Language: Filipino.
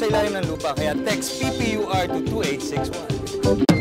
sa ilalim ng lupa. Kaya text PPUR to 2861.